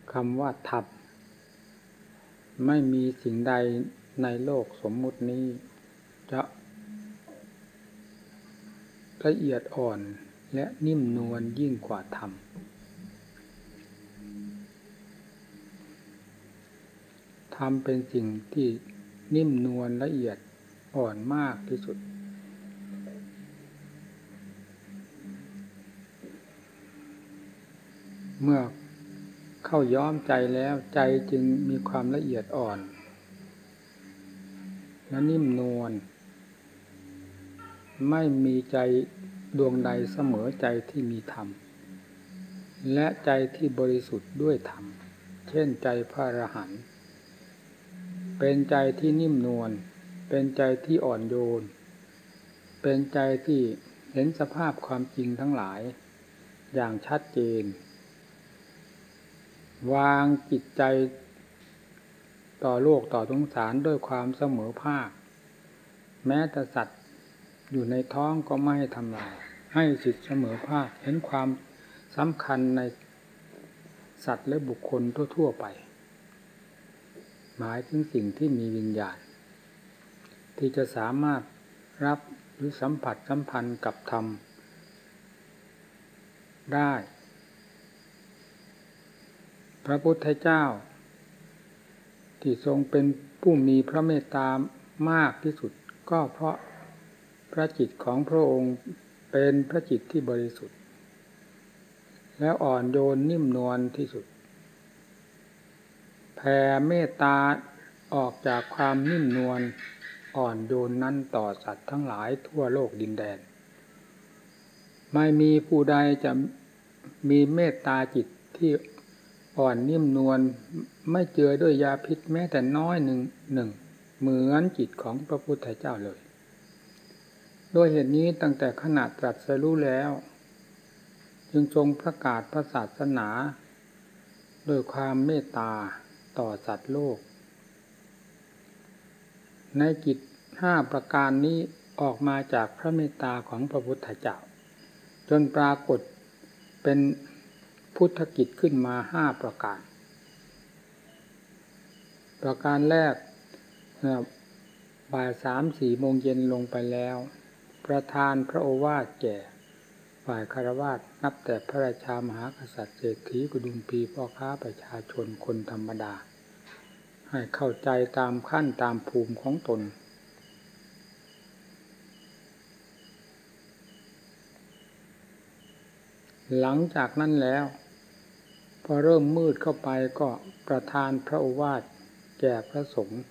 คำว่าธรรมไม่มีสิ่งใดในโลกสมมุตินี้จะละเอียดอ่อนและนิ่มนวลยิ่งกว่าธรรมธรรมเป็นสิ่งที่นิ่มนวลละเอียดอ่อนมากที่สุดเมื่อเข้าย้อมใจแล้วใจจึงมีความละเอียดอ่อนและนิ่มนวลไม่มีใจดวงใดเสมอใจที่มีธรรมและใจที่บริสุทธิ์ด้วยธรรมเช่นใจพระอรหันต์เป็นใจที่นิ่มนวลเป็นใจที่อ่อนโยนเป็นใจที่เห็นสภาพความจริงทั้งหลายอย่างชัดเจนวางจิตใจต่อโลกต่อสงสารด้วยความเสมอภาคแม้แต่สัตว์อยู่ในท้องก็ไม่ให้ทำลายให้จิตเสมอภาคเห็นความสำคัญในสัตว์และบุคคลทั่วๆไปหมายถึงสิ่งที่มีวิญญาณที่จะสามารถรับหรือสัมผัสสัมพันธ์กับธรรมได้พระพุทธเจ้าที่ทรงเป็นผู้มีพระเมตตามากที่สุดก็เพราะพระจิตของพระองค์เป็นพระจิตที่บริสุทธิ์และอ่อนโยนนิ่มนวลที่สุดแผ่เมตตาออกจากความนิ่มนวลอ่อนโยนนั้นต่อสัตว์ทั้งหลายทั่วโลกดินแดนไม่มีผู้ใดจะมีเมตตาจิตที่อ่อนนิ่มนวลไม่เจือด้วยยาพิษแม้แต่น้อยหนึ่งเหมือนจิตของพระพุทธเจ้าเลยโดยเหตุนี้ตั้งแต่ขณะตรัสรู้แล้วจึงทรงประกาศพระศาสนาโดยความเมตตาต่อสัตว์โลกในกิจ5ประการนี้ออกมาจากพระเมตตาของพระพุทธเจ้าจนปรากฏเป็นพุทธกิจขึ้นมา5ประการประการแรกบ่าย 3-4 โมงเย็นลงไปแล้วประทานพระโอวาทแก่ฝ่ายคฤหัสถ์นับแต่พระราชามหากษัตริย์เศรษฐีกุดุมพีพ่อค้าประชาชนคนธรรมดาให้เข้าใจตามขั้นตามภูมิของตนหลังจากนั้นแล้วพอเริ่มมืดเข้าไปก็ประทานพระโอวาทแก่พระสงฆ์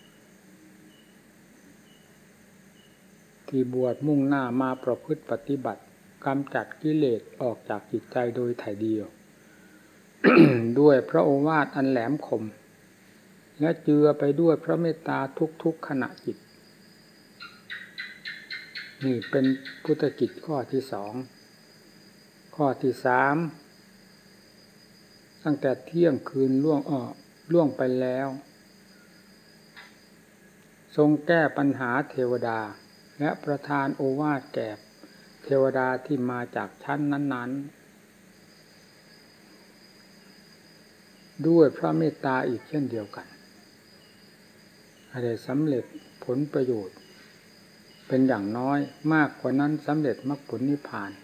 ที่บวชมุ่งหน้ามาประพฤติปฏิบัติกำจัดกิเลสออกจากจิตใจโดยถ่ายเดียว ด้วยพระโอวาทอันแหลมคมและเจือไปด้วยพระเมตตาทุกๆขณะจิตนี่เป็นพุทธกิจข้อที่2ข้อที่3ตั้งแต่เที่ยงคืนล่วงไปแล้วทรงแก้ปัญหาเทวดาและประทานโอวาทแก่เทวดาที่มาจากชั้นนั้นๆด้วยพระเมตตาอีกเช่นเดียวกันให้ได้สำเร็จผลประโยชน์เป็นอย่างน้อยมากกว่านั้นสำเร็จมรรคผลนิพพาน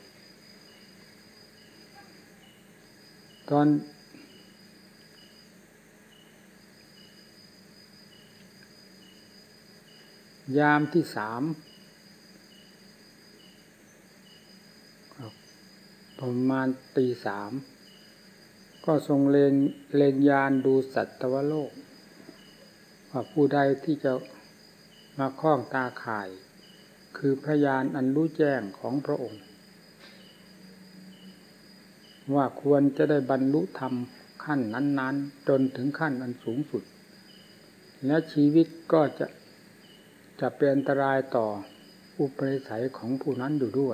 ตอนยามที่3ประมาณตี 3ก็ทรงเล็งยานดูสัตวโลกว่าผู้ใดที่จะมาคล้องตาข่ายคือพระญาณอันรู้แจ้งของพระองค์ว่าควรจะได้บรรลุธรรมขั้นนั้นๆจนถึงขั้นอันสูงสุดและชีวิตก็จะเป็นอันตรายต่ออุปนิสัยของผู้นั้นอยู่ด้วย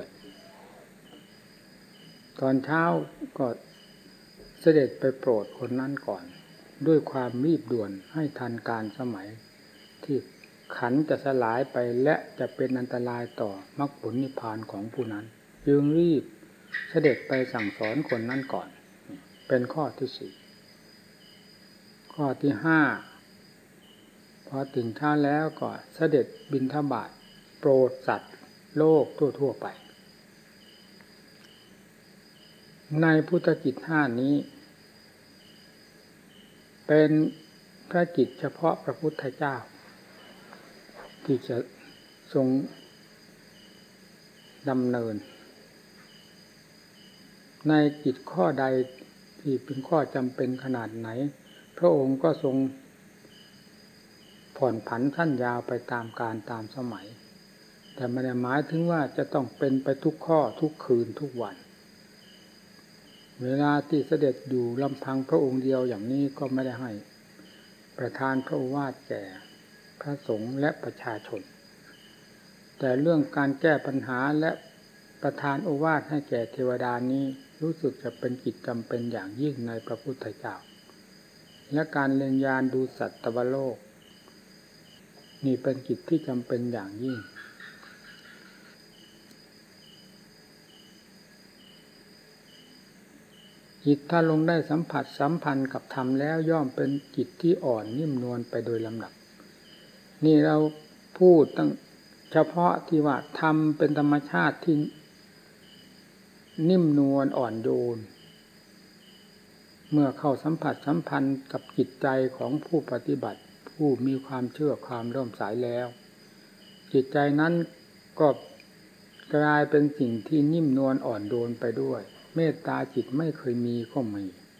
ตอนเช้าก็เสด็จไปโปรดคนนั้นก่อนด้วยความรีบด่วนให้ทันการสมัยที่ขันธ์จะสลายไปและจะเป็นอันตรายต่อมรรคผลนิพพานของผู้นั้นจึงรีบเสด็จไปสั่งสอนคนนั้นก่อนเป็นข้อที่ข้อที่ห้าพอตื่นเช้าแล้วก็เสด็จบิณฑบาตโปรดสัตว์โลกทั่วๆไปในพุทธกิจห้านี้เป็นพระกิจเฉพาะพระพุทธเจ้าที่จะทรงดำเนินในกิจข้อใดที่เป็นข้อจำเป็นขนาดไหนพระองค์ก็ทรงผ่อนผันสั้นยาวไปตามกาลตามสมัยแต่ไม่ได้หมายถึงว่าจะต้องเป็นไปทุกข้อทุกคืนทุกวันเวลาที่เสด็จอยู่ลำพังพระองค์เดียวอย่างนี้ก็ไม่ได้ให้ประทานพระโอวาทแก่พระสงฆ์และประชาชนแต่เรื่องการแก้ปัญหาและประทานโอวาทให้แก่เทวดานี้รู้สึกจะเป็นกิจจำเป็นอย่างยิ่งในพระพุทธเจ้าและการเล็งยานดูสัตวโลกนี่เป็นกิจที่จำเป็นอย่างยิ่งจิตถ้าลงได้สัมผัสสัมพันธ์กับธรรมแล้วย่อมเป็นจิตที่อ่อนนิ่มนวลไปโดยลำดับนี่เราพูดตั้งเฉพาะที่ว่าธรรมเป็นธรรมชาติที่นิ่มนวลอ่อนโยนเมื่อเข้าสัมผัสสัมพันธ์กับจิตใจของผู้ปฏิบัติผู้มีความเชื่อความเริ่มใสแล้วจิตใจนั้นก็กลายเป็นสิ่งที่นิ่มนวลอ่อนโยนไปด้วยเมตตาจิตไม่เคยมีก็มี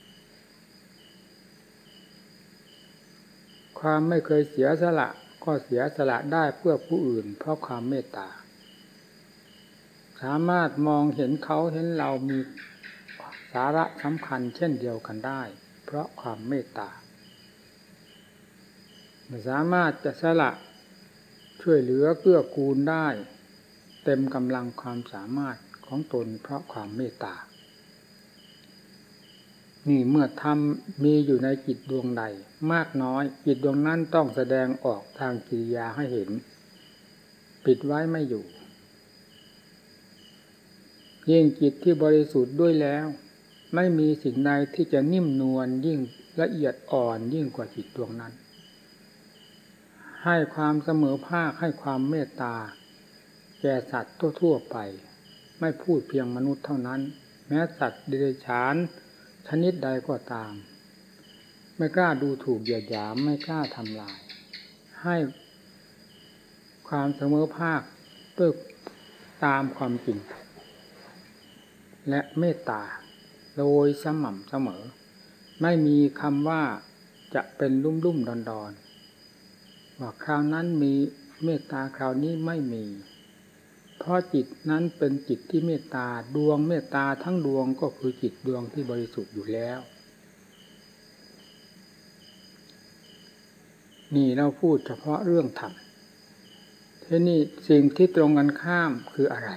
ความไม่เคยเสียสละก็เสียสละได้เพื่อผู้อื่นเพราะความเมตตาสามารถมองเห็นเขาเห็นเรามีสาระสำคัญเช่นเดียวกันได้เพราะความเมตตาสามารถจะสละช่วยเหลือเกื้อกูลได้เต็มกำลังความสามารถของตนเพราะความเมตตานี่เมื่อธรรมมีอยู่ในจิตดวงใดมากน้อยจิตดวงนั้นต้องแสดงออกทางกิริยาให้เห็นปิดไว้ไม่อยู่ยิ่งจิตที่บริสุทธิ์ด้วยแล้วไม่มีสิ่งใดที่จะนิ่มนวลยิ่งละเอียดอ่อนยิ่งกว่าจิตดวงนั้นให้ความเสมอภาคให้ความเมตตาแก่สัตว์ทั่วๆไปไม่พูดเพียงมนุษย์เท่านั้นแม้สัตว์เดรัจฉานชนิดใดก็ตามไม่กล้าดูถูกเหยียดหยามไม่กล้าทำลายให้ความเสมอภาคด้วยตามความจริงและเมตตาโดยสม่ำเสมอไม่มีคำว่าจะเป็นลุ่มๆดอนๆว่าคราวนั้นมีเมตตาคราวนี้ไม่มีเพราะจิตนั้นเป็นจิตที่เมตตาดวงเมตตาทั้งดวงก็คือจิตดวงที่บริสุทธิ์อยู่แล้วนี่เราพูดเฉพาะเรื่องธรรมทีนี้สิ่งที่ตรงกันข้ามคืออะไร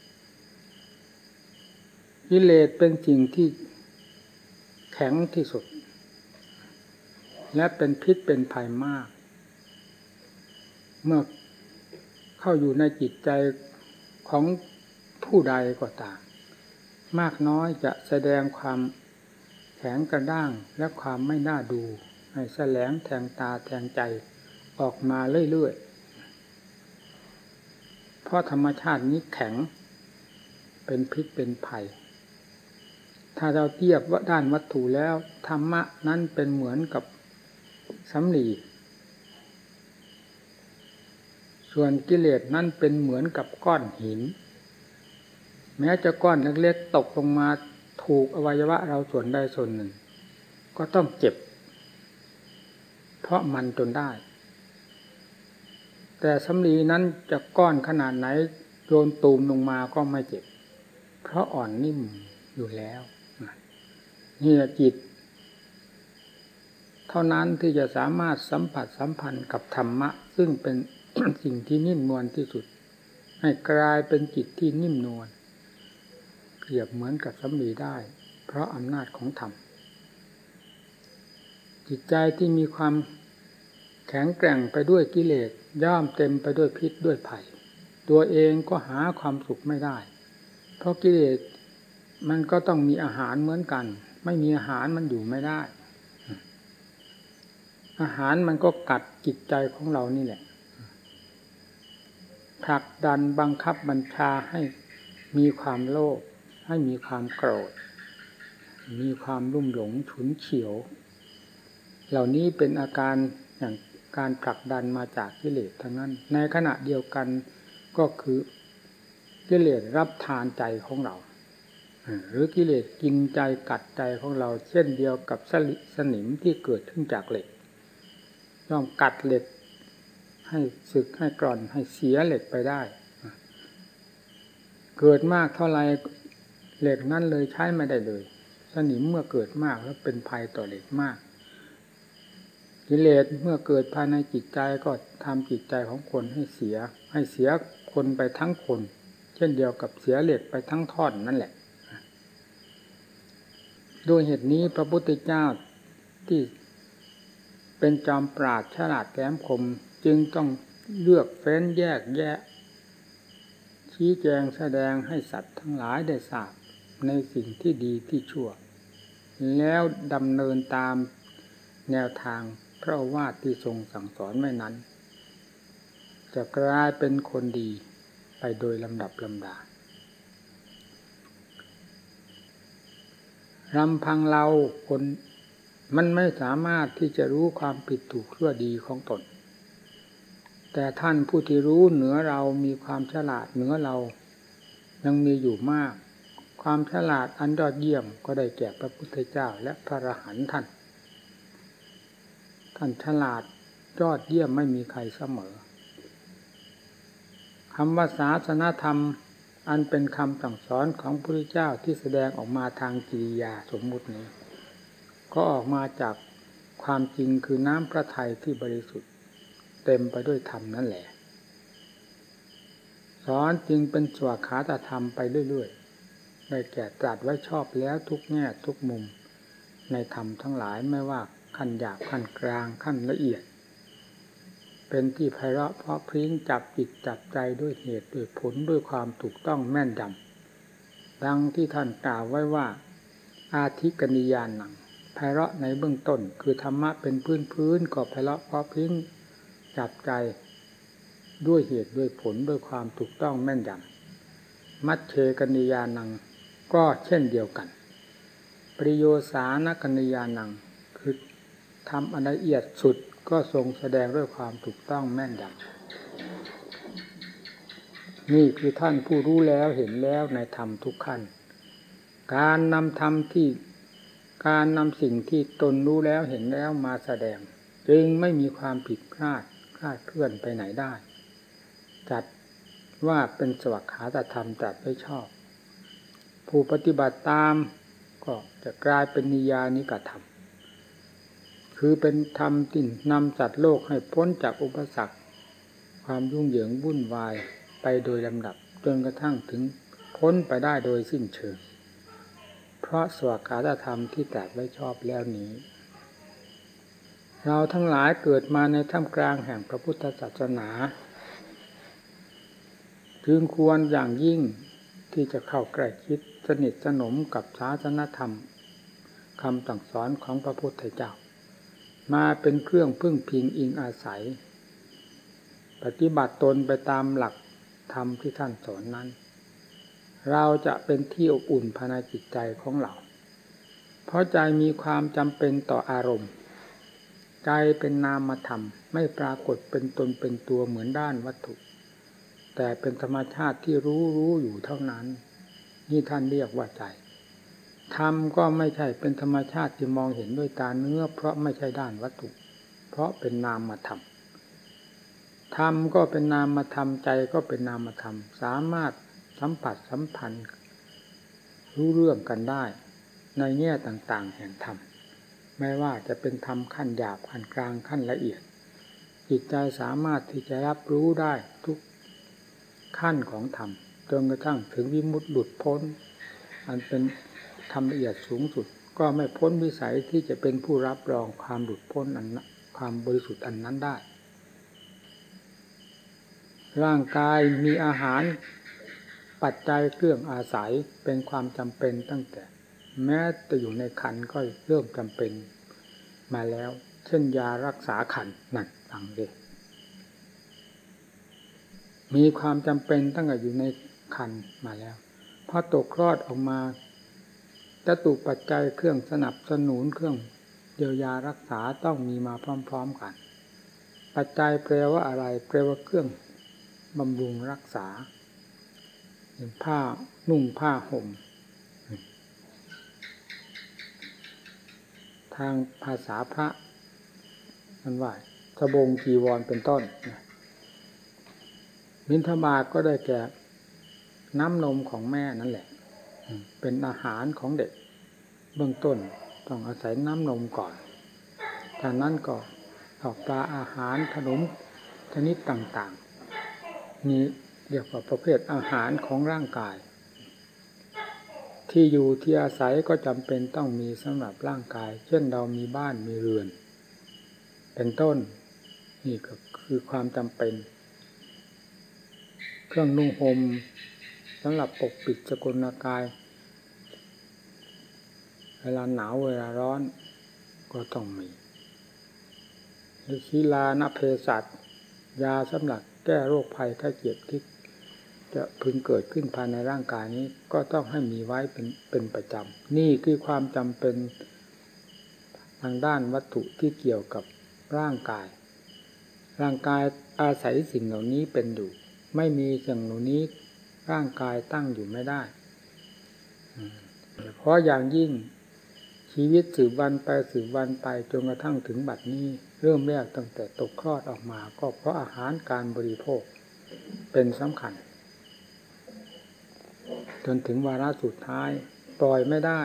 กิเลสเป็นสิ่งที่แข็งที่สุดและเป็นพิษเป็นภัยมากเมื่อเข้าอยู่ในจิตใจของผู้ใดก็ตามมากน้อยจะแสดงความแข็งกระด้างและความไม่น่าดูให้แสลงแทงตาแทงใจออกมาเรื่อยๆเพราะธรรมชาตินี้แข็งเป็นพิษเป็นภัยถ้าเราเทียบว่าด้านวัตถุแล้วธรรมะนั้นเป็นเหมือนกับสำลีส่วนกิเลสนั้นเป็นเหมือนกับก้อนหินแม้จะก้อนเล็กๆตกลงมาถูกอวัยวะเราส่วนใดส่วนหนึ่งก็ต้องเจ็บเพราะมันจนได้แต่สำลีนั้นจะก้อนขนาดไหนโยนตูมลงมาก็ไม่เจ็บเพราะอ่อนนิ่มอยู่แล้วนี่แหละจิตเท่านั้นที่จะสามารถสัมผัสสัมพันธ์กับธรรมะซึ่งเป็น สิ่งที่นิ่มนวลที่สุดให้กลายเป็นจิตที่นิ่มนวลเปรียบเหมือนกับสำลีได้เพราะอำนาจของธรรมจิตใจที่มีความแข็งแกร่งไปด้วยกิเลสย่อมเต็มไปด้วยพิษด้วยภัยตัวเองก็หาความสุขไม่ได้เพราะกิเลสมันก็ต้องมีอาหารเหมือนกันไม่มีอาหารมันอยู่ไม่ได้อาหารมันก็กัดจิตใจของเรานี่แหละผลักดันบังคับบัญชาให้มีความโลภให้มีความโกรธมีความลุ่มหลงฉุนเฉียวเหล่านี้เป็นอาการอย่างการผลักดันมาจากกิเลสทั้งนั้นในขณะเดียวกันก็คือกิเลสรับทานใจของเราหรือกิเลสกินใจกัดใจของเราเช่นเดียวกับสนิมที่เกิดขึ้นจากเหล็กย่อมกัดเหล็กให้สึกให้กร่อนให้เสียเหล็กไปได้เกิดมากเท่าไรเหล็กนั้นเลยใช้ไม่ได้เลยสนิมเมื่อเกิดมากแล้วเป็นภัยต่อเหล็กมากกิเลสเมื่อเกิดภายในจิตใจก็ทำจิตใจของคนให้เสียคนไปทั้งคนเช่นเดียวกับเสียเหล็กไปทั้งท่อนนั่นแหละด้วยเหตุนี้พระพุทธเจ้าที่เป็นจอมปราชญ์ฉลาดแหลมคมจึงต้องเลือกเฟ้นแยกแยะชี้แจงแสดงให้สัตว์ทั้งหลายได้ทราบในสิ่งที่ดีที่ชั่วแล้วดำเนินตามแนวทางพระโอวาทที่ทรงสั่งสอนไว้นั้นจะกลายเป็นคนดีไปโดยลำดับลำดาลำพังเราคนมันไม่สามารถที่จะรู้ความผิดถูกชั่วดีของตนแต่ท่านผู้ที่รู้เหนือเรามีความฉลาดเหนือเรายังมีอยู่มากความฉลาดอันยอดเยี่ยมก็ได้แก่พระพุทธเจ้าและพระอรหันต์ท่านฉลาดยอดเยี่ยมไม่มีใครเสมอคำว่าศาสนธรรมอันเป็นคำสั่งสอนของพระพุทธเจ้าที่แสดงออกมาทางกิริยาสมมุตินี้ก็ออกมาจากความจริงคือน้ำพระทัยที่บริสุทธิ์เต็มไปด้วยธรรมนั่นแหละสอนจึงเป็นสวากขาตธรรมไปเรื่อยๆได้แก่ตรัสไว้ชอบแล้วทุกแง่ทุกมุมในธรรมทั้งหลายไม่ว่าขั้นหยาบขั้นกลางขั้นละเอียดเป็นที่ไพเราะเพราะพริ้งจับจิตจับใจด้วยเหตุด้วยผลด้วยความถูกต้องแม่นยำดังที่ท่านกล่าวไว้ว่าอาทิกนิยานังไพเราะในเบื้องต้นคือธรรมะเป็นพื้นก็ไพเราะเพราะพริ้งจับใจด้วยเหตุด้วยผลด้วยความถูกต้องแม่นยำมัชเชกนิยานังก็เช่นเดียวกันปริโยสานกนิยานังคือทำอันละเอียดสุดก็ทรงแสดงด้วยความถูกต้องแม่นยำนี่คือท่านผู้รู้แล้วเห็นแล้วในธรรมทุกขั้นการนำธรรมที่การนำสิ่งที่ตนรู้แล้วเห็นแล้วมาแสดงจึงไม่มีความผิดพลาดคลาดเคลื่อนไปไหนได้จัดว่าเป็นสวากขาตธรรมจัดไว้ชอบผู้ปฏิบัติตามก็จะกลายเป็นนิยานิกธรรมคือเป็นธรรมที่นำสัตว์โลกให้พ้นจากอุปสรรคความยุ่งเหยิงวุ่นวายไปโดยลำดับจนกระทั่งถึงพ้นไปได้โดยสิ้นเชิงเพราะสวากขาตธรรมที่ตรัสไว้ชอบแล้วนี้เราทั้งหลายเกิดมาในท่ามกลางแห่งพระพุทธศาสนาจึงควรอย่างยิ่งที่จะเข้าใกล้ชิดสนิทสนมกับศาสนธรรมคำสั่งสอนของพระพุทธเจ้ามาเป็นเครื่องพึ่งพิงอิงอาศัยปฏิบัติตนไปตามหลักธรรมที่ท่านสอนนั้นเราจะเป็นที่อบอุ่นภายในจิตใจของเราเพราะใจมีความจำเป็นต่ออารมณ์ใจเป็นนามธรรมไม่ปรากฏเป็นตนเป็นตัวเหมือนด้านวัตถุแต่เป็นธรรมชาติที่รู้อยู่เท่านั้นนี่ท่านเรียกว่าใจธรรมก็ไม่ใช่เป็นธรรมชาติที่มองเห็นด้วยตาเนื้อเพราะไม่ใช่ด้านวัตถุเพราะเป็นนามธรรมธรรมก็เป็นนามธรรมใจก็เป็นนามธรรมสามารถสัมผัสสัมพันธ์รู้เรื่องกันได้ในแง่ต่างๆแห่งธรรมไม่ว่าจะเป็นธรรมขั้นหยาบขั้นกลางขั้นละเอียดจิตใจสามารถที่จะรับรู้ได้ทุกขั้นของธรรมจนกระทั่งถึงวิมุตติหลุดพ้นอันเป็นธรรมละเอียดสูงสุดก็ไม่พ้นวิสัยที่จะเป็นผู้รับรองความหลุดพ้นอันความบริสุทธิ์อันนั้นได้ร่างกายมีอาหารปัจจัยเครื่องอาศัยเป็นความจำเป็นตั้งแต่แม้จะอยู่ในครรภ์ก็เริ่มจำเป็นมาแล้วเช่นยารักษาคันนั่นฟังดิมีความจำเป็นตั้งแต่อยู่ในคันมาแล้วพอตกคลอดออกมาจตุปัจจัยเครื่องสนับสนุนเครื่องเยียวยารักษาต้องมีมาพร้อมๆกันปัจจัยแปลว่าอะไรแปลว่าเครื่องบำรุงรักษาผ้านุ่งผ้าห่มทางภาษาพระมันว่าสบงจีวรเป็นต้นบิณฑบาตก็ได้แก่น้ำนมของแม่นั่นแหละเป็นอาหารของเด็กเบื้องต้นต้องอาศัยน้ำนมก่อนจากนั้นก็ออกปลาอาหารขนมชนิดต่างๆมีเรียกว่าประเภทอาหารของร่างกายที่อยู่ที่อาศัยก็จำเป็นต้องมีสำหรับร่างกายเช่นเรามีบ้านมีเรือนเป็นต้นนี่ก็คือความจำเป็นเครื่องนุ่งห่มสำหรับปกปิดสกุลกายเวลาหนาวเวลาร้อนก็ต้องมีศิลานเพสัชยาสำหรับแก้โรคภัยไข้เจ็บที่จะพึงเกิดขึ้นภายในร่างกายนี้ก็ต้องให้มีไว้เป็นประจำนี่คือความจำเป็นทางด้านวัตถุที่เกี่ยวกับร่างกายอาศัยสิ่งเหล่านี้เป็นอยู่ไม่มีสิ่งเหล่านี้ร่างกายตั้งอยู่ไม่ได้เพราะอย่างยิ่งชีวิตสืบวันไปจนกระทั่งถึงบัดนี้เริ่มแรกตั้งแต่ตกคลอดออกมาก็เพราะอาหารการบริโภคเป็นสำคัญจนถึงวาระสุดท้ายปล่อยไม่ได้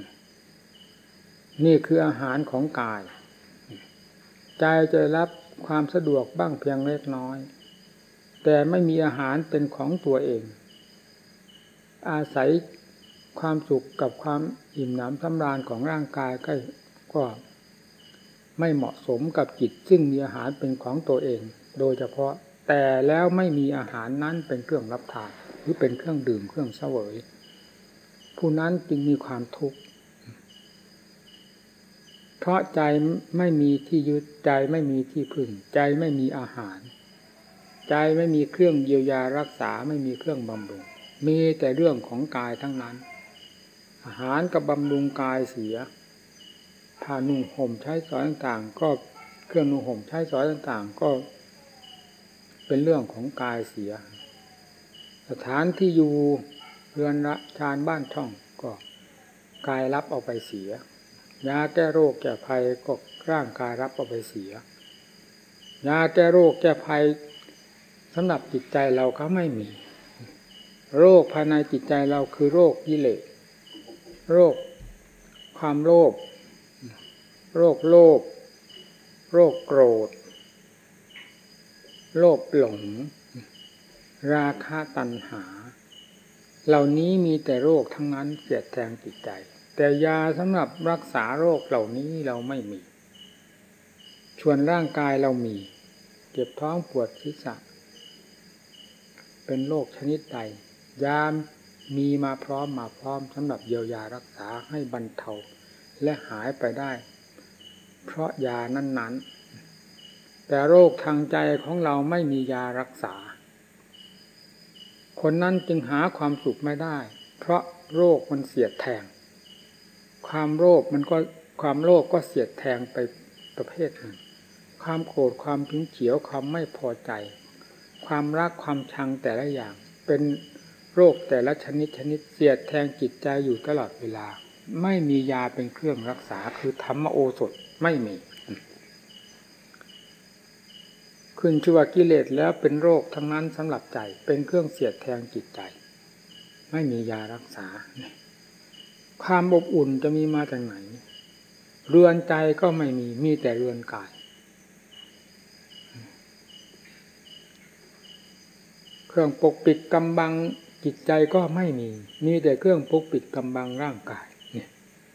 นี่คืออาหารของกายใจจะรับความสะดวกบ้างเพียงเล็กน้อยแต่ไม่มีอาหารเป็นของตัวเองอาศัยความสุขกับความอิ่มหนำสำราญของร่างกายก็ไม่เหมาะสมกับจิตซึ่งมีอาหารเป็นของตัวเองโดยเฉพาะแต่แล้วไม่มีอาหารนั้นเป็นเครื่องรับทานหรือเป็นเครื่องดื่มเครื่องเสวยผู้นั้นจึงมีความทุกข์เพราะใจไม่มีที่ยึดใจไม่มีที่พึ่งใจไม่มีอาหารใจไม่มีเครื่องเยียวยารักษาไม่มีเครื่องบำรุงมีแต่เรื่องของกายทั้งนั้นอาหารกับบำรุงกายเสียผ้านุ่งห่มใช้สอยต่างๆก็เครื่องนุ่งห่มใช้สอยต่างๆก็เป็นเรื่องของกายเสียสถานที่อยู่เรือนละชานบ้านช่องก็กายรับเอาไปเสียยาแก้โรคแก้ภัยก็ร่างกายรับเอาไปเสียยาแก้โรคแก้ภัยสำหรับจิตใจเราเขาไม่มีโรคภายในจิตใจเราคือโรคกิเลสโรคความโลภโรคโลภโรคโกรธโลภหลงราคะตัณหาเหล่านี้มีแต่โรคทั้งนั้นเสียดแทงจิตใจแต่ยาสำหรับรักษาโรคเหล่านี้เราไม่มีส่วนร่างกายเรามีเจ็บท้องปวดศีรษะเป็นโรคชนิดใดยามีมาพร้อมสำหรับเยียวยารักษาให้บรรเทาและหายไปได้เพราะยานั้นๆแต่โรคทางใจของเราไม่มียารักษาคนนั้นจึงหาความสุขไม่ได้เพราะโรคมันเสียดแทงความโลภก็เสียดแทงไปประเภทหนึ่งความโกรธความฉุนเฉียวความไม่พอใจความรักความชังแต่ละอย่างเป็นโรคแต่ละชนิดเสียดแทงจิตใจอยู่ตลอดเวลาไม่มียาเป็นเครื่องรักษาคือธรรมโอสถไม่มีขึ้นชื่อว่ากิเลสแล้วเป็นโรคทั้งนั้นสำหรับใจเป็นเครื่องเสียดแทงจิตใจไม่มียารักษาความอบอุ่นจะมีมาจากไหนเรือนใจก็ไม่มีแต่เรือนกายเครื่องปกปิดกำบังจิตใจก็ไม่มีแต่เครื่องปกปิดกำบังร่างกายเนี่ย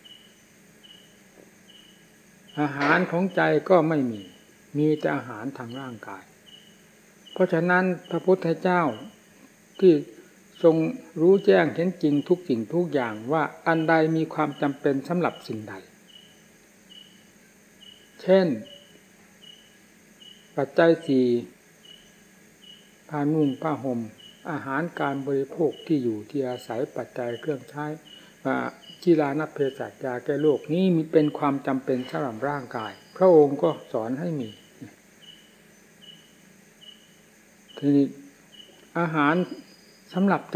อาหารของใจก็ไม่มีแต่อาหารทางร่างกายเพราะฉะนั้นพระพุทธเจ้าที่ทรงรู้แจ้งเห็นจริงทุกสิ่งทุกอย่างว่าอันใดมีความจำเป็นสำหรับสิ่งใดเช่นปัจจัยสี่ผ้านุ่งผ้าห่มอาหารการบริโภคที่อยู่ที่อาศัยปัจจัยเครื่องใช้กีฬานักเภสัชยาแก้โรคนี้มีเป็นความจำเป็นสำหรับร่างกายพระองค์ก็สอนให้มีทีนี้อาหารสำหรับใจ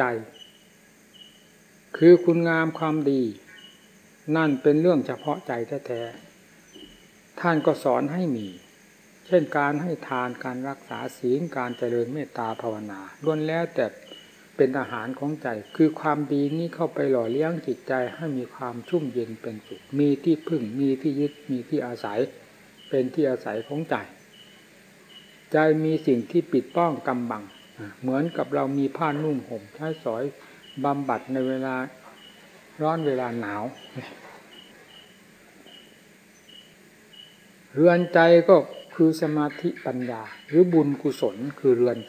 คือคุณงามความดีนั่นเป็นเรื่องเฉพาะใจแท้ๆท่านก็สอนให้มีเช่นการให้ทานการรักษาศีลการเจริญเมตตาภาวนาล้วนแล้วแต่เป็นอาหารของใจคือความดีนี้เข้าไปหล่อเลี้ยงจิตใจให้มีความชุ่มเย็นเป็นสุขมีที่พึ่งมีที่ยึดมีที่อาศัยเป็นที่อาศัยของใจใจมีสิ่งที่ปิดป้องกำบังเหมือนกับเรามีผ้านุ่งห่มใช้สอยบำบัดในเวลาร้อนเวลาหนาวเรือนใจก็คือสมาธิปัญญาหรือบุญกุศลคือเรือนใจ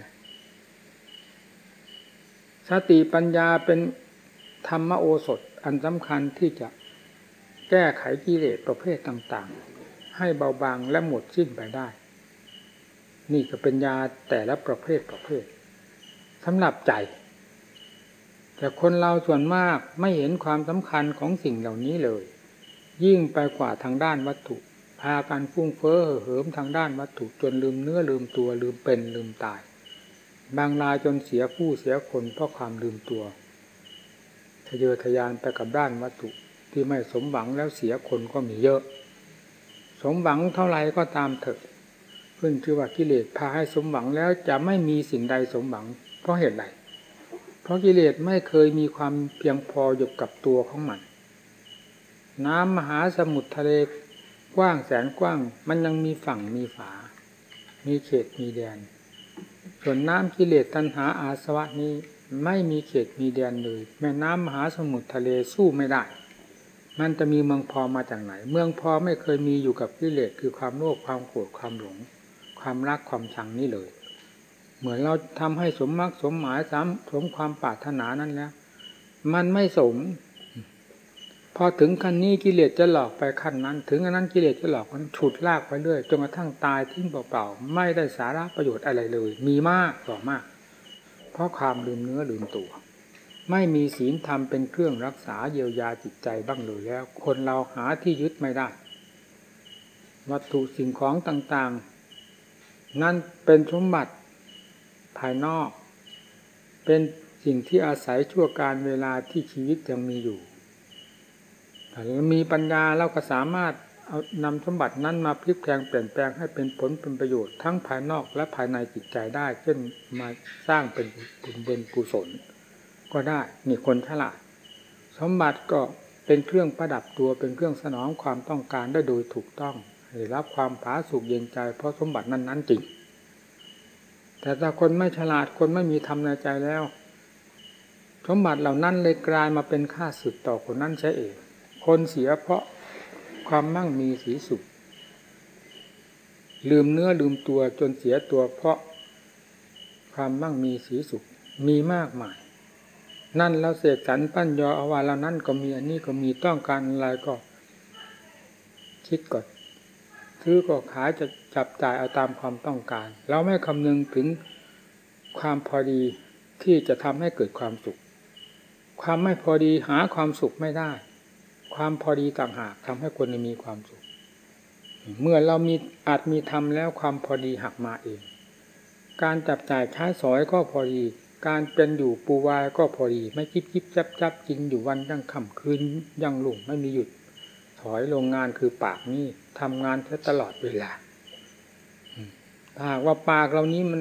สติปัญญาเป็นธรรมโอสถอันสำคัญที่จะแก้ไขกิเลสประเภทต่างๆให้เบาบางและหมดสิ้นไปได้นี่ก็เป็นยาแต่ละประเภทสำหรับใจแต่คนเราส่วนมากไม่เห็นความสำคัญของสิ่งเหล่านี้เลยยิ่งไปกว่าทางด้านวัตถุพากันฟุ้งเฟ้อเหิมทางด้านวัตถุจนลืมเนื้อลืมตัวลืมเป็นลืมตายบางรายจนเสียผู้เสียคนเพราะความลืมตัวทะเยอทะยานไปกับด้านวัตถุที่ไม่สมหวังแล้วเสียคนก็มีเยอะสมหวังเท่าไรก็ตามเถอะขึ้นชื่อว่ากิเลสพาให้สมหวังแล้วจะไม่มีสิ่งใดสมหวังเพราะเหตุใดเพราะกิเลสไม่เคยมีความเพียงพออยู่กับตัวของมันน้ำมหาสมุทรทะเลกว้างแสนกว้างมันยังมีฝั่งมีฝามีเขตมีแดนส่วนน้ำกิเลสตัณหาอาสวะนี้ไม่มีเขตมีแดนเลยแม่น้ำมหาสมุทรทะเลสู้ไม่ได้มันจะมีเมืองพอมาจากไหนเมืองพอไม่เคยมีอยู่กับกิเลสคือความโลภความโกรธความหลงความรักความชังนี้เลยเหมือนเราทำให้สมมรรคสมหมายสมความปรารถนานั้นแล้วมันไม่สมพอถึงขั้นนี้กิเลสจะหลอกไปขั้นนั้นถึงอันนั้นกิเลสจะหลอกมันฉุดลากไปเรื่อยจนกระทั่งตายทิ้งเปล่าๆไม่ได้สาระประโยชน์อะไรเลยมีมากต่อมากเพราะความลืมเนื้อลืมตัวไม่มีศีลธรรมเป็นเครื่องรักษาเยียวยาจิตใจบ้างเลยแล้วคนเราหาที่ยึดไม่ได้วัตถุสิ่งของต่างๆนั่นเป็นสมบัติภายนอกเป็นสิ่งที่อาศัยชั่วการเวลาที่ชีวิตยังมีอยู่ถ้าเรามีปัญญาเราก็สามารถเอานำสมบัตินั้นมาพลิกแปลงเปลี่ยนแปลงให้เป็นผลเป็นประโยชน์ทั้งภายนอกและภายในจิตใจได้เช่นมาสร้างเป็นบุญเป็นกุศลก็ได้นี่คนฉลาดสมบัติก็เป็นเครื่องประดับตัวเป็นเครื่องสนองความต้องการได้โดยถูกต้องได้รับความผาสุกเย็นใจเพราะสมบัตินั้นจริงแต่ถ้าคนไม่ฉลาดคนไม่มีธรรมในใจแล้วสมบัติเหล่านั้นเลยกลายมาเป็นข้าศึกต่อคนนั้นใช่เองคนเสียเพราะความมั่งมีสีสุขลืมเนื้อลืมตัวจนเสียตัวเพราะความมั่งมีสีสุขมีมากมายนั่นแล้วเสกสรรปั้นยอเอาว่าแล้วนั่นก็มีอันนี้ก็มีต้องการอะไรก็คิดก่อนซื้อก็ขายจะจับจ่ายเอาตามความต้องการเราไม่คำนึงถึงความพอดีที่จะทำให้เกิดความสุขความไม่พอดีหาความสุขไม่ได้ความพอดีต่างหากทำให้คนมีความสุขเมื่อเรามีอาจมีทำแล้วความพอดีหักมาเองการจับจ่ายใช้สอยก็พอดีการเป็นอยู่ปูวายก็พอดีไม่จิบจับกินอยู่วันยังค่ำคืนยังลุ่งไม่มีหยุดถอยโรงงานคือปากนี่ทำงานแค่ตลอดเวลาถ้าหากว่าปากเรานี้มัน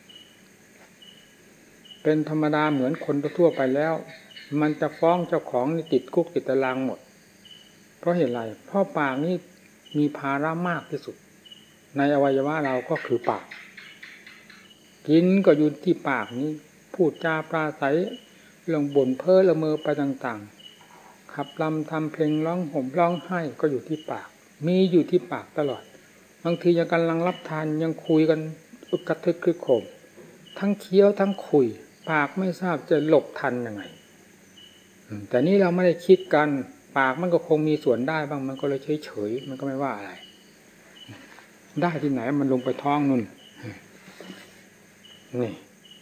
เป็นธรรมดาเหมือนคนทั่วไปแล้วมันจะฟ้องเจ้าของนี่ติดคุกติดตารางหมดเพราะเหตุไรเพราะปากนี้มีภาระมากที่สุดในอวัยวะเราก็คือปากกินก็อยู่ที่ปากนี้พูดจาปราศัยเรื่องบ่นเพ้อละเมอไปต่างๆขับลำทำเพลงร้องห่มร้องไห้ก็อยู่ที่ปากมีอยู่ที่ปากตลอดบางทียังกำลังรับทานยังคุยกันอึกกระทึกคือโขมทั้งเคี้ยวทั้งคุยปากไม่ทราบจะหลบทันยังไงแต่นี่เราไม่ได้คิดกันปากมันก็คงมีส่วนได้บ้างมันก็เลยเฉยๆมันก็ไม่ว่าอะไรได้ที่ไหนมันลงไปท้องนู่นนี่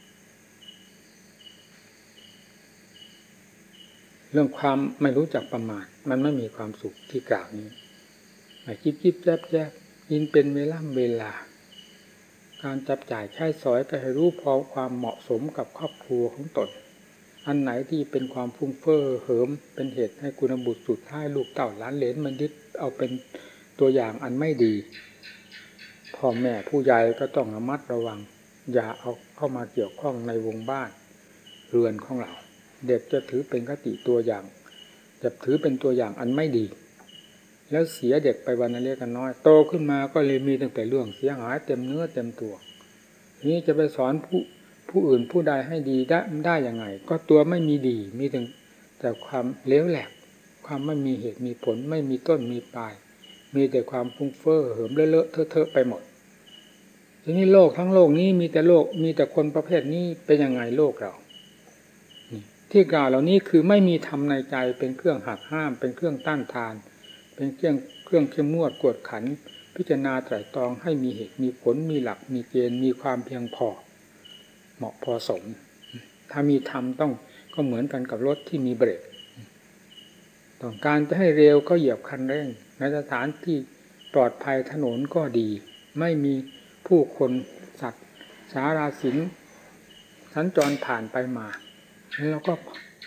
เรื่องความไม่รู้จักประมาทมันไม่มีความสุขที่กล่าวนี้จิ๊บจิ๊บแจ๊บแจ๊บยินเป็นเวลาการจับจ่ายใช้สอยไปให้รู้พอความเหมาะสมกับครอบครัวของตนอันไหนที่เป็นความฟุ้งเฟ้อเหิมเป็นเหตุให้คุณบุตรสุดท้ายลูกเต่าหลานเหลนมันยึดเอาเป็นตัวอย่างอันไม่ดีพ่อแม่ผู้ใหญ่ก็ต้องระมัดระวังอย่าเอาเข้ามาเกี่ยวข้องในวงบ้านเรือนของเราเด็กจะถือเป็นคติตัวอย่างจะถือเป็นตัวอย่างอันไม่ดีแล้วเสียเด็กไปวันเล็กกันน้อยโตขึ้นมาก็เลยมีตั้งแต่เรื่องเสียหายเต็มเนื้อเต็มตัวนี้จะไปสอนผู้อื่นผู้ใดให้ดีได้ยังไงก็ตัวไม่มีดีมีแต่ความเลวแหลกความไม่มีเหตุมีผลไม่มีต้นมีปลายมีแต่ความฟุ้งเฟ้อเหิมเลอะเทอะไปหมดทีนี้โลกทั้งโลกนี้มีแต่คนประเภทนี้เป็นยังไงโลกเราที่กล่าวเหล่านี้คือไม่มีธรรมในใจเป็นเครื่องหักห้ามเป็นเครื่องต้านทานเป็นเครื่องเข้มงวดกวดขันพิจารณาไตร่ตรองให้มีเหตุมีผลมีหลักมีเกณฑ์มีความเพียงพอเหมาะพอสมถ้ามีธรรมก็เหมือนกันกับรถที่มีเบรกต้องการจะให้เร็วก็เหยียบคันเร่งในสถานที่ปลอดภัยถนนก็ดีไม่มีผู้คนสัตว์สาราสินสัญจรผ่านไปมาแล้วก็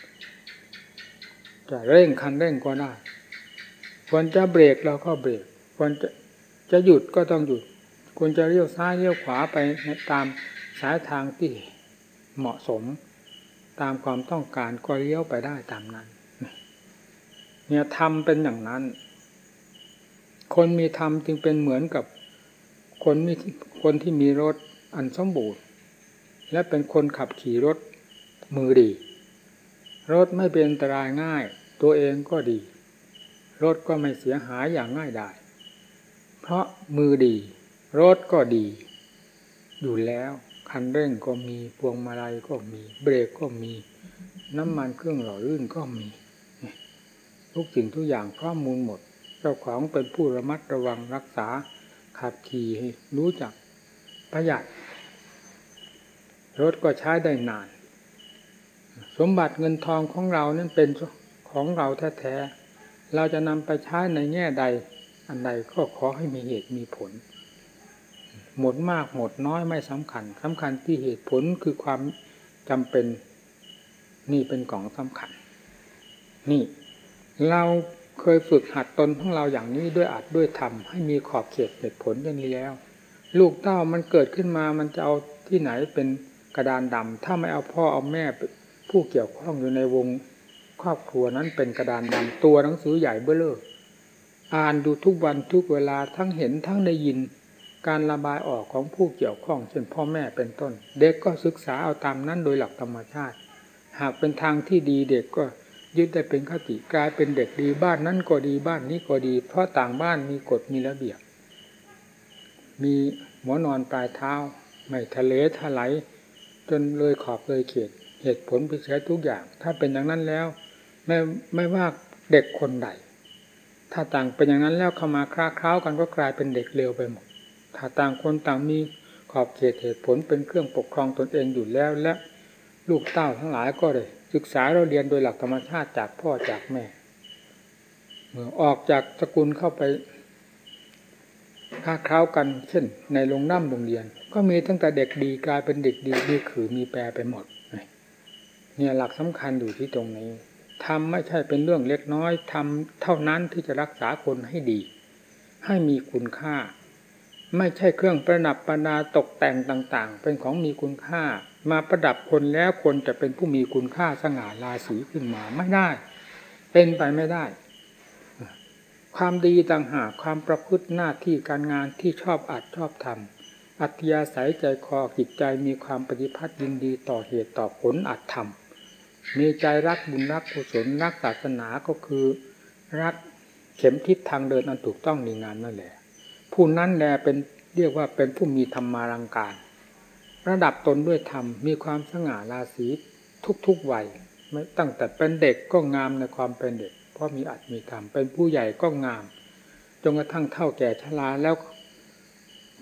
จะเร่งคันเร่งก็ได้ควรจะเบรกเราก็เบรกควรจะหยุดก็ต้องหยุดควรจะเลี้ยวซ้ายเลี้ยวขวาไปตามสายทางที่เหมาะสมตามความต้องการก็เลี้ยวไปได้ตามนั้นเนี่ยธรรมเป็นอย่างนั้นคนมีธรรมจึงเป็นเหมือนกับคนที่มีรถอันสมบูรณ์และเป็นคนขับขี่รถมือดีรถไม่เป็นอันตรายง่ายตัวเองก็ดีรถก็ไม่เสียหายอย่างง่ายดายเพราะมือดีรถก็ดีอยู่แล้วคันเร่งก็มีพวงมาลัยก็มีเบรกก็มีน้ำมันเครื่องหล่อลื่นก็มีทุกสิ่งทุกอย่างพร้อมมูลหมดเจ้าของเป็นผู้ระมัดระวังรักษาขับขี่ให้รู้จักประหยัดรถก็ใช้ได้นานสมบัติเงินทองของเรานั้นเป็นของเราแท้ๆเราจะนำไปใช้ในแง่ใดอันใดก็ขอให้มีเหตุมีผลหมดมากหมดน้อยไม่สำคัญที่เหตุผลคือความจำเป็นนี่เป็นของสำคัญนี่เราเคยฝึกหัดตนของเราอย่างนี้ด้วยอัดด้วยทำให้มีขอบเขตเหตุผลอย่างนี้แล้วลูกเต้ามันเกิดขึ้นมามันจะเอาที่ไหนเป็นกระดานดำถ้าไม่เอาพ่อเอาแม่ผู้เกี่ยวข้องอยู่ในวงครอบครัวนั้นเป็นกระดานดำตัวหนังสือใหญ่เบ้อเร่ออ่านดูทุกวันทุกเวลาทั้งเห็นทั้งได้ยินการระบายออกของผู้เกี่ยวข้องเช่นพ่อแม่เป็นต้นเด็กก็ศึกษาเอาตามนั้นโดยหลักธรรมชาติหากเป็นทางที่ดีเด็กก็ยึดได้เป็นคติกลายเป็นเด็กดีบ้านนั้นก็ดีบ้านนี้ก็ดีเพราะต่างบ้านมีกฎมีระเบียบมีหัวนอนปลายเท้าไม่ทะเลถลายจนเลยขอบเลยเขตเหตุผลไปใช้ทุกอย่างถ้าเป็นอย่างนั้นแล้วไม่ว่าเด็กคนใดถ้าต่างเป็นอย่างนั้นแล้วเข้ามาคล้าเคล้ากันก็กลายเป็นเด็กเร็วไปหมดถ้าต่างคนต่างมีขอบเขตเหตุผลเป็นเครื่องปกครองตนเองอยู่แล้วและลูกเต้าทั้งหลายก็ได้ศึกษาเราเรียนโดยหลักธรรมชาติจากพ่อจากแม่เมื่อออกจากสกุลเข้าไปคล้าเคล้ากันเช่นในโรงเรียนก็มีตั้งแต่เด็กดีกลายเป็นเด็กดีมีขือมีแปรไปหมดเนี่ยหลักสำคัญอยู่ที่ตรงนี้ทำไม่ใช่เป็นเรื่องเล็กน้อยทำเท่านั้นที่จะรักษาคนให้ดีให้มีคุณค่าไม่ใช่เครื่องประดับประดาตกแต่งต่างๆเป็นของมีคุณค่ามาประดับคนแล้วคนจะเป็นผู้มีคุณค่าสง่าราศีขึ้นมาไม่ได้เป็นไปไม่ได้ความดีต่างหากความประพฤติหน้าที่การงานที่ชอบอัดชอบทำอัธยาศัยใจคอจิตใจมีความปฏิพัติยินดีต่อเหตุต่อผลอัดทำมีใจรักบุญรักกุศลรักศาสนาก็คือรักเข็มทิศทางเดินอันถูกต้องในงานนั่นแหละผู้นั้นแลเป็นเรียกว่าเป็นผู้มีธรรมารังการระดับตนด้วยธรรมมีความสง่าราศีทุกวัยไม่ตั้งแต่เป็นเด็กก็งามในความเป็นเด็กเพราะมีอัตมีธรรมเป็นผู้ใหญ่ก็งามจนกระทั่งเฒ่าแก่ชราแล้ว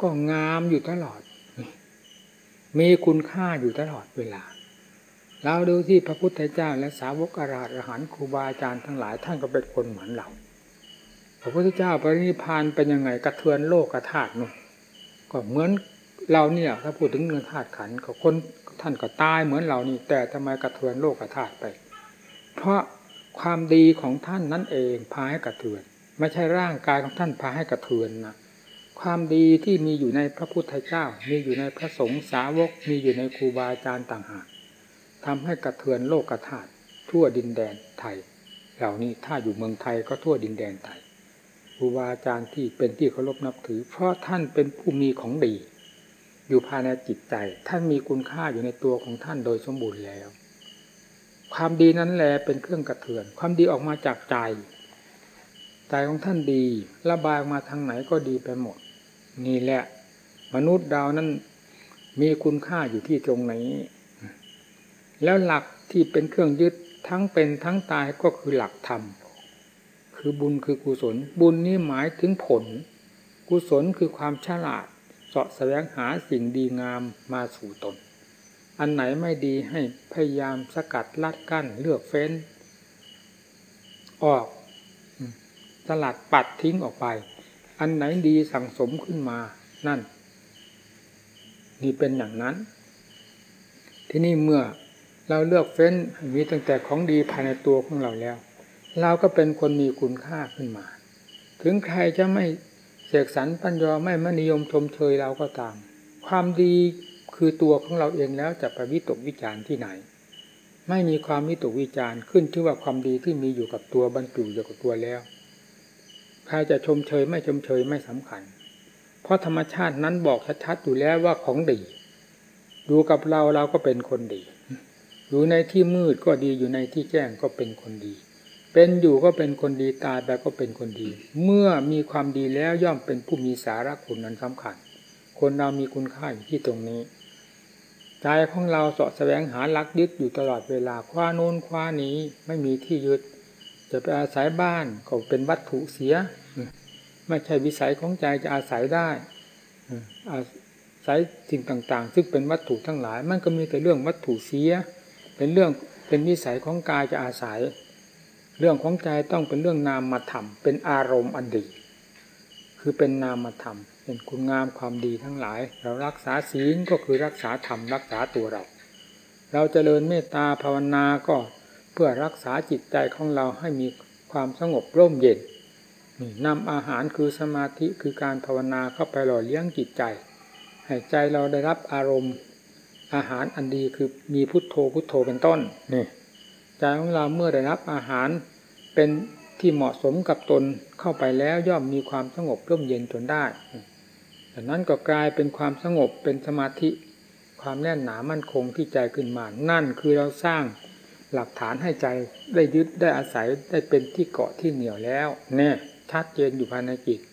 ก็งามอยู่ตลอดมีคุณค่าอยู่ตลอดเวลาเราดูที่พระพุทธเจ้าและสาวกอรหันต์ครูบาอาจารย์ทั้งหลายท่านก็เป็นคนเหมือนเราพระพุทธเจ้าปรินิพพานเป็นยังไงกระเทือนโลกธาตุนู่นก็เหมือนเราเนี่ยถ้าพูดถึงเรื่องธาตุขันธ์ก็คนท่านก็ตายเหมือนเรานี่แต่ทำไมกระเทือนโลกธาตุไปเพราะความดีของท่านนั่นเองพาให้กระเทือนไม่ใช่ร่างกายของท่านพาให้กระเทือนนะความดีที่มีอยู่ในพระพุทธเจ้ามีอยู่ในพระสงฆ์สาวกมีอยู่ในครูบาอาจารย์ต่างหากทำให้กระเทือนโลกธาตุทั่วดินแดนไทยเหล่านี้ถ้าอยู่เมืองไทยก็ทั่วดินแดนไทยครูบาอาจารย์ที่เป็นที่เคารพนับถือเพราะท่านเป็นผู้มีของดีอยู่ภายในจิตใจท่านมีคุณค่าอยู่ในตัวของท่านโดยสมบูรณ์แล้วความดีนั้นแหละเป็นเครื่องกระเทือนความดีออกมาจากใจของท่านดีระบายออกมาทางไหนก็ดีไปหมดนี่แหละมนุษย์เรานั้นมีคุณค่าอยู่ที่ตรงนี้แล้วหลักที่เป็นเครื่องยึดทั้งเป็นทั้งตายก็คือหลักธรรมคือบุญคือกุศลบุญนี่หมายถึงผลกุศลคือความฉลาดเสาะแสวงหาสิ่งดีงามมาสู่ตนอันไหนไม่ดีให้พยายามสกัดลัดกั้นเลือกเฟ้นออกสลัดปัดทิ้งออกไปอันไหนดีสั่งสมขึ้นมานั่นนี่เป็นอย่างนั้นที่นี่เมื่อเราเลือกเฟ้นมีตั้งแต่ของดีภายในตัวของเราแล้วเราก็เป็นคนมีคุณค่าขึ้นมาถึงใครจะไม่เสกสรรปัญญาไม่นิยมชมเชยเราก็ตามความดีคือตัวของเราเองแล้วจะไปวิตกวิจารณ์ที่ไหนไม่มีความวิตกวิจารณ์ขึ้นชื่อว่าความดีที่มีอยู่กับตัวบรรจุอยู่กับตัวแล้วใครจะชมเชยไม่ชมเชยไม่สำคัญเพราะธรรมชาตินั้นบอกชัดๆอยู่แล้วว่าของดีดูกับเราก็เป็นคนดีอยู่ในที่มืดก็ดีอยู่ในที่แจ้งก็เป็นคนดีเป็นอยู่ก็เป็นคนดีตายไปก็เป็นคนดีเมื่อมีความดีแล้วย่อมเป็นผู้มีสาระคุณนั้นสำคัญคนเรามีคุณค่าอยู่ที่ตรงนี้ใจของเราเสาะแสวงหาลักยึดอยู่ตลอดเวลาคว้าโน้นคว้านี้ไม่มีที่ยึดจะไปอาศัยบ้านก็เป็นวัตถุเสียไม่ใช่วิสัยของใจจะอาศัยได้อาศัยสิ่งต่างๆซึ่งเป็นวัตถุทั้งหลายมันก็มีแต่เรื่องวัตถุเสียเป็นวิสัยของกายจะอาศัยเรื่องของใจต้องเป็นเรื่องนามธรรมเป็นอารมณ์อันดีคือเป็นนามธรรมเป็นคุณงามความดีทั้งหลายเรารักษาศีลก็คือรักษาธรรมรักษาตัวเราเจริญเมตตาภาวนาก็เพื่อรักษาจิตใจของเราให้มีความสงบร่มเย็นนำอาหารคือสมาธิคือการภาวนาเข้าไปหล่อเลี้ยงจิตใจให้ใจเราได้รับอารมณ์อาหารอันดีคือมีพุทโธพุทโธเป็นต้นนี่ใจของเราเมื่อได้รับอาหารเป็นที่เหมาะสมกับตนเข้าไปแล้วย่อมมีความสงบร่มเย็นจนได้จากนั้นก็กลายเป็นความสงบเป็นสมาธิความแน่นหนามั่นคงที่ใจขึ้นมานั่นคือเราสร้างหลักฐานให้ใจได้ยึดได้อาศัยได้เป็นที่เกาะที่เหนี่ยวแล้วเนี่ยชัดเจนอยู่ภายในจิต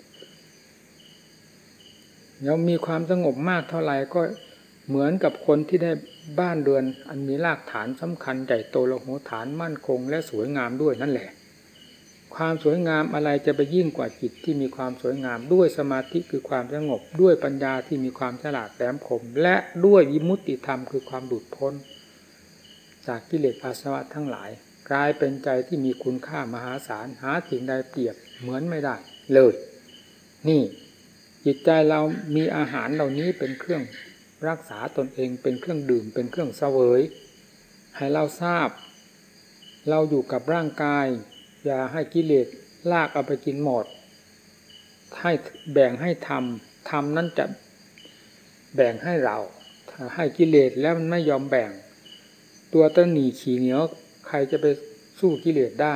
เรามีความสงบมากเท่าไหร่ก็เหมือนกับคนที่ได้บ้านเรือนอันมีรากฐานสำคัญใหญ่โตโลหะฐานมั่นคงและสวยงามด้วยนั่นแหละความสวยงามอะไรจะไปยิ่งกว่าจิตที่มีความสวยงามด้วยสมาธิคือความสงบด้วยปัญญาที่มีความฉลาดแหลมคมและด้วยวิมุตติธรรมคือความหลุดพ้นจากกิเลสอาสวะทั้งหลายกลายเป็นใจที่มีคุณค่ามหาศาลหาสิ่งใดเปรียบเหมือนไม่ได้เลยนี่จิตใจเรามีอาหารเหล่านี้เป็นเครื่องรักษาตนเองเป็นเครื่องดื่มเป็นเครื่องเสวยให้เราทราบเราอยู่กับร่างกายอย่าให้กิเลสลากเอาไปกินหมดให้แบ่งให้ธรรมนั้นจะแบ่งให้เราถ้าให้กิเลสแล้วมันไม่ยอมแบ่งตัวตนีขี้เหนียวใครจะไปสู้กิเลสได้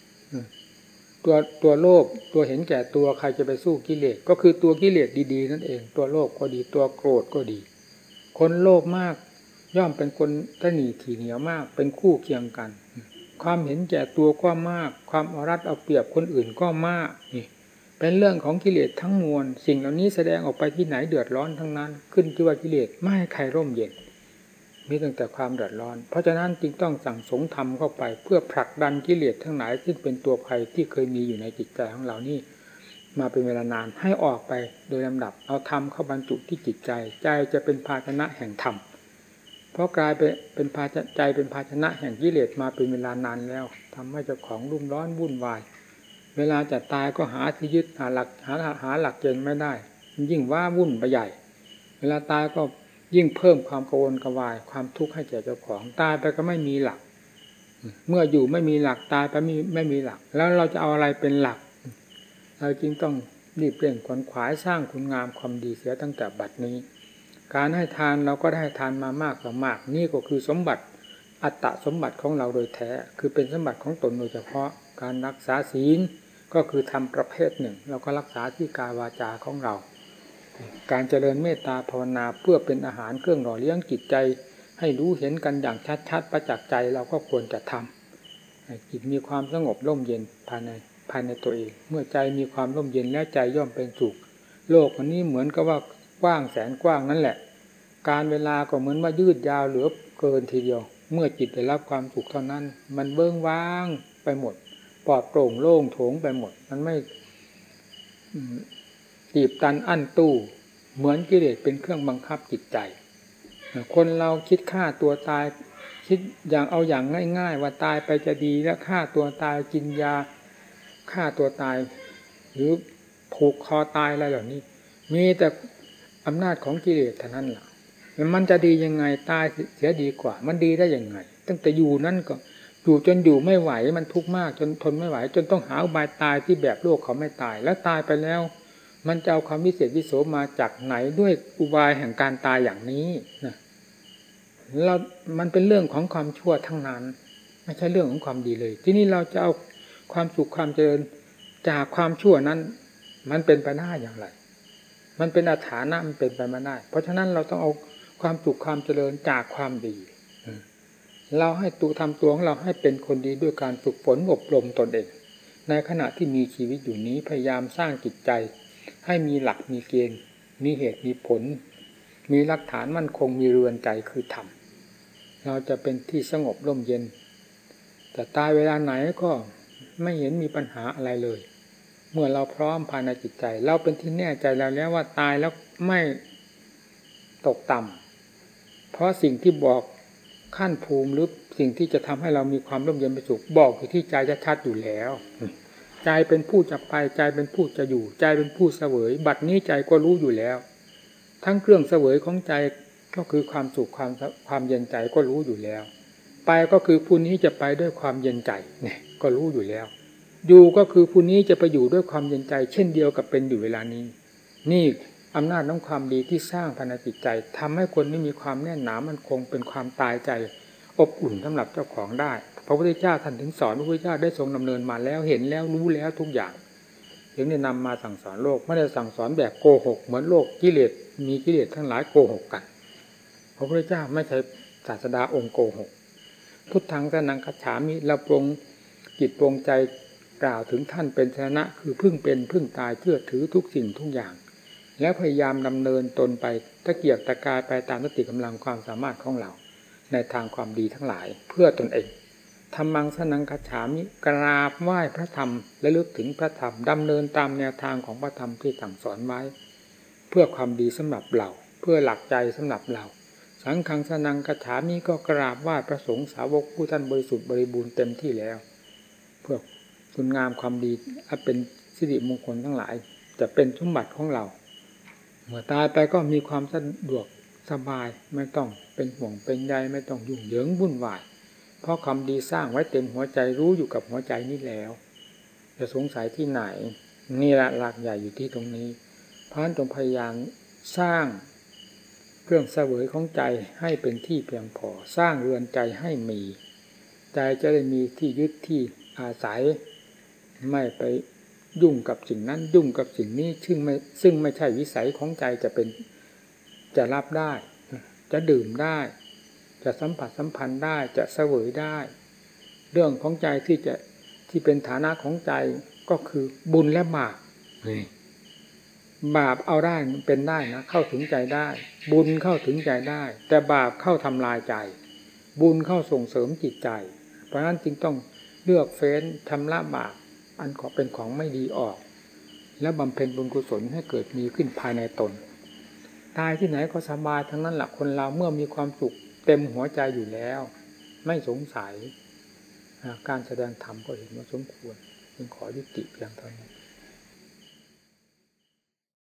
ตัวโลภตัวเห็นแก่ตัวใครจะไปสู้กิเลสก็คือตัวกิเลสดีๆนั่นเองตัวโลภก็ดีตัวโกรธก็ดีคนโลภมากย่อมเป็นคนตนีขี้เหนียวมากเป็นคู่เคียงกันความเห็นแก่ตัวก็มากความเอารัดเอาเปรียบคนอื่นก็มากนี่เป็นเรื่องของกิเลสทั้งมวลสิ่งเหล่านี้แสดงออกไปที่ไหนเดือดร้อนทั้งนั้นขึ้นชื่อว่ากิเลสไม่ให้ใครร่มเย็นมีตั้งแต่ความเดือดร้อนเพราะฉะนั้นจึงต้องสั่งสมธรรมเข้าไปเพื่อผลักดันกิเลสทั้งหลายซึ่งเป็นตัวภัยที่เคยมีอยู่ในจิตใจของเรานี่มาเป็นเวลานานให้ออกไปโดยลำดับเอาธรรมเข้าบรรจุที่จิตใจใจจะเป็นภาชนะแห่งธรรมเพราะกลายเป็นภาชนะใจเป็นภาชนะแห่งกิเลสมาเป็นเวลานานแล้วทำให้เจ้าของรุ่มร้อนวุ่นวายเวลาจะตายก็หาที่ยึดหาหลักเกณฑ์ไม่ได้ยิ่งว่าวุ่นไปใหญ่เวลาตายก็ยิ่งเพิ่มความกังวลกวายความทุกข์ให้แก่เจ้าของตายไปก็ไม่มีหลักเมื่ออยู่ไม่มีหลักตายไปไม่มีหลักแล้วเราจะเอาอะไรเป็นหลักเราจึงต้องรีบเร่งขวนขวายสร้างคุณงามความดีเสียตั้งแต่บัดนี้การให้ทานเราก็ได้ทานมามากต่อมากนี่ก็คือสมบัติอัตตสมบัติของเราโดยแท้คือเป็นสมบัติของตนโดยเฉพาะการรักษาศีลก็คือทำประเภทหนึ่งเราก็รักษาที่กายวาจาของเราการเจริญเมตตาภาวนาเพื่อเป็นอาหารเครื่องหล่อเลี้ยงจิตใจให้รู้เห็นกันอย่างชัดๆประจักษ์ใจเราก็ควรจะทำให้จิตมีความสงบร่มเย็นภายในตัวเองเมื่อใจมีความร่มเย็นแล้วใจย่อมเป็นสุขโลกวันนี้เหมือนกับว่ากว้างแสนกว้างนั่นแหละการเวลาก็เหมือนว่ายืดยาวเหลือเกินทีเดียวเมื่อจิตได้รับความสุขเท่านั้นมันเบิ้งว่างไปหมดปลอดโปร่งโล่งโถงไปหมดมันไม่ตีบตันอั้นตู้เหมือนกิเลสเป็นเครื่องบังคับจิตใจคนเราคิดฆ่าตัวตายคิดอย่างเอาอย่างง่ายๆว่าตายไปจะดีแล้วฆ่าตัวตายกินยาฆ่าตัวตายหรือผูกคอตายอะไรเหล่านี้มีแต่อำนาจของกิเลสเท่านั้นล่ะมันจะดียังไงตายเสียดีกว่ามันดีได้ยังไงตั้งแต่อยู่นั่นก็อยู่จนอยู่ไม่ไหวมันทุกข์มากจนทนไม่ไหวจนต้องหาอุบายตายที่แบบโลกเขาไม่ตายแล้วตายไปแล้วมันจะเอาความวิเศษวิโสมาจากไหนด้วยอุบายแห่งการตายอย่างนี้นะมันเป็นเรื่องของความชั่วทั้งนั้นไม่ใช่เรื่องของความดีเลยที่นี่เราจะเอาความสุขความเจริญจากความชั่วนั้นมันเป็นไปได้อย่างไรมันเป็นอาถรรพ์มันเป็นไปไม่ได้เพราะฉะนั้นเราต้องเอาความสุขความเจริญจากความดีเราให้ทำตัวของเราให้เป็นคนดีด้วยการฝึกฝนอบรมตนเองในขณะที่มีชีวิตอยู่นี้พยายามสร้างจิตใจให้มีหลักมีเกณฑ์มีเหตุมีผลมีหลักฐานมั่นคงมีเรือนใจคือธรรมเราจะเป็นที่สงบร่มเย็นแต่ตายเวลาไหนก็ไม่เห็นมีปัญหาอะไรเลยเมื่อเราพร้อมภายในจิตใจเราเป็นที่แน่ใจแล้วว่าตายแล้วไม่ตกต่ำเพราะสิ่งที่บอกขั้นภูมิหรือสิ่งที่จะทำให้เรามีความร่มเย็นเป็นสุขบอกอยู่ที่ใจชัดๆอยู่แล้วใจเป็นผู้จะไปใจเป็นผู้จะอยู่ใจเป็นผู้เสวยบัดนี้ใจก็รู้อยู่แล้วทั้งเครื่องเสวยของใจก็คือความสุขความเย็นใจก็รู้อยู่แล้วไปก็คือผู้นี้จะไปด้วยความเย็นใจเนี่ยก็รู้อยู่แล้วอยู่ก็คือผู้นี้จะไปอยู่ด้วยความเย็นใจเช่นเดียวกับเป็นอยู่เวลานี้นี่อำนาจของความดีที่สร้างภายในจิตใจทำให้คนนี้มีความแน่นหนามั่นคงเป็นความตายใจอบอุ่นสำหรับเจ้าของได้พระพุทธเจ้าท่านถึงสอนพระพุทธเจ้าได้ทรงดำเนินมาแล้วเห็นแล้วรู้แล้วทุกอย่างถึงได้นำมาสั่งสอนโลกไม่ได้สั่งสอนแบบโกหกเหมือนโลกกิเลสมีกิเลสทั้งหลายโกหกกันพระพุทธเจ้าไม่ใช่ศาสดาองค์โกหกพุทธังสนังคัจฉามิเราปรงจิตปรงใจกล่าวถึงท่านเป็นชนะคือพึ่งเป็นพึ่งตายเชื่อถือทุกสิ่งทุกอย่างแล้วพยายามดำเนินตนไปตะเกียกตะกายไปตามสติกำลังความสามารถของเราในทางความดีทั้งหลายเพื่อตนเองธัมมังสนังคัจฉามิกราบไหว้พระธรรมและลึกถึงพระธรรมดำเนินตามแนวทางของพระธรรมที่สั่งสอนไว้เพื่อความดีสำหรับเราเพื่อหลักใจสำหรับเราสังฆังสนังคัจฉามิก็กราบไหว้พระสงฆ์สาวกผู้ท่านบริสุทธิ์บริบูรณ์เต็มที่แล้วเพื่อคุณงามความดีเป็นสิริมงคลทั้งหลายจะเป็นสมบัติของเราเมื่อตายไปก็มีความสะดวกสบายไม่ต้องเป็นห่วงเป็นใยไม่ต้องยุ่งเหยิงวุ่นวายเพราะความดีสร้างไว้เต็มหัวใจรู้อยู่กับหัวใจนี้แล้วจะสงสัยที่ไหนนี่แหละหลักใหญ่อยู่ที่ตรงนี้เพราะฉะนั้นจงพยายามสร้างเครื่องเสวยของใจให้เป็นที่เพียงพอสร้างเรือนใจให้มีใจจะได้มีที่ยึดที่อาศัยไม่ไปยุ่งกับสิ่งนั้นยุ่งกับสิ่งนี้ซึ่งไม่ใช่วิสัยของใจจะรับได้จะดื่มได้จะสัมผัสสัมพันธ์ได้จะเสวยได้เรื่องของใจที่เป็นฐานะของใจก็คือบุญและบาปบาปเอาได้เป็นได้นะเข้าถึงใจได้บุญเข้าถึงใจได้แต่บาปเข้าทำลายใจบุญเข้าส่งเสริมจิตใจเพราะฉะนั้นจึงต้องเลือกเฟ้นชำระบาปอันเป็นของไม่ดีออกและบำเพ็ญบุญกุศลให้เกิดมีขึ้นภายในตนตายที่ไหนก็สบายทั้งนั้นแหละคนเราเมื่อมีความสุขเต็มหัวใจอยู่แล้วไม่สงสัยการแสดงธรรมก็เห็นว่าสมควรจึงขอยุติเพียงเท่านี้